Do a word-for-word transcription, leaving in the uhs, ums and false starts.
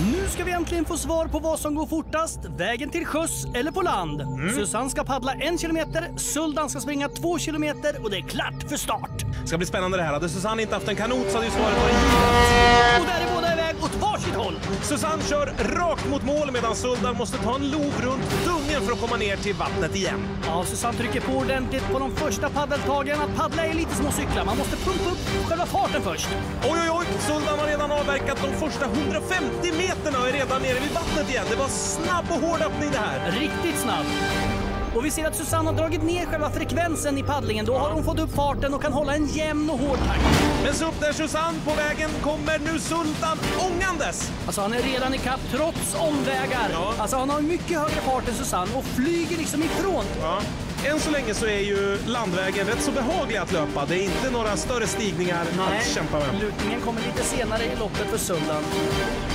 Nu ska vi äntligen få svar på vad som går fortast, vägen till sjöss eller på land. Mm. Susanne ska paddla en kilometer, Suldan ska springa två kilometer och det är klart för start. Ska bli spännande det här. Hade Susanne inte haft en kanot så hade ju svaret varit givet. Och där är båda iväg åt varsitt håll. Susanne kör rakt mot mål medan Suldan måste ta en lov runt dungen för att komma ner till vattnet igen. Ja, Susanne trycker på ordentligt på de första paddeltagen. Att paddla är lite som att cykla. Man måste pumpa upp själva farten först. Oj, oj, oj. Suldan har redan avverkat de första hundrafemtio meterna och är redan nere vid vattnet igen. Det var snabb och hård öppning det här. Riktigt snabb. Och vi ser att Susanne har dragit ner själva frekvensen i paddlingen. Då har hon fått upp farten och kan hålla en jämn och hård takt. Men så upp där Susanne på vägen kommer nu Sultan ångandes. Alltså han är redan i kapp trots omvägar. Ja. Alltså han har mycket högre fart än Susanne och flyger liksom ifrån. Ja. Än så länge så är ju landvägen rätt så behaglig att löpa. Det är inte några större stigningar. Nej. Att kämpa med. Lutningen kommer lite senare i loppet för Suldan.